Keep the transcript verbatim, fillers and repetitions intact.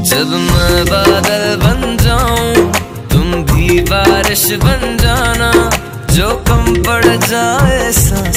जब मैं बादल बन जाऊं तुम भी बारिश बन जाना, जो कम पड़ जाए सा